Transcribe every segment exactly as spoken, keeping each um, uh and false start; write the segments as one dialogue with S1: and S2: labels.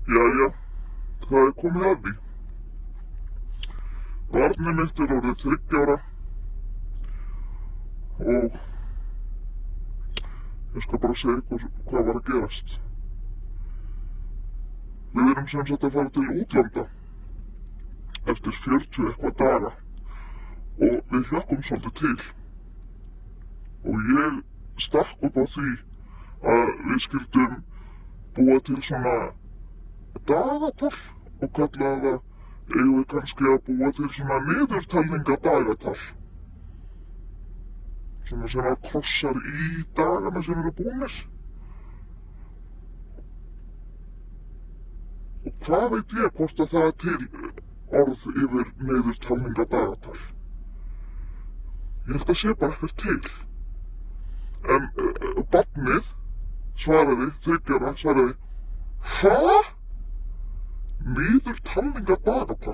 S1: Jæja, það er komið að því. Barnið mitt er orðið þriggja ára og ég skal bara segja ykkur hvað var að gerast. Við erum sem sagt að fara til útlanda eftir fjörutíu eitthvað daga og við hlökkum svolítið til. Og ég stakk upp á því að við skyldum búa til svona dagatal og kallaði það, eigum við kannski að búa til svona niðurtalningadagatal. Svona sem að krossar í dagana sem eru búnir. Og hvað veit ég hvort að það er til orð yfir niðurtalningadagatal? Ég held að sé bara ekkert til. En uh, barnið svaraði, þriggja ára svaraði, hæ? Niðurtalningadagatal?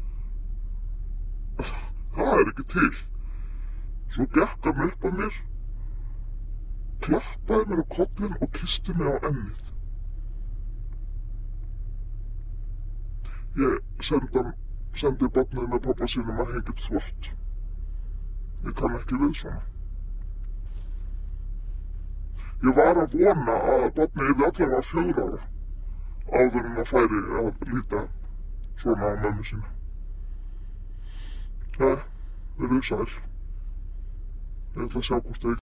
S1: Það er ekki til. Svo gekk hann upp að mér, klappaði mér á kollinn og kyssti mig á ennið. Ég sendi, hann, sendi barnið með pabba sínum að hengja upp þvott. Ég kann ekki við svona. Ég var að vona að barnið yrði allavega fjögurra ára áður en að færi að líta svona á mömmu sína. Jæja, verið sæl. Ég ætla að sjá hvort það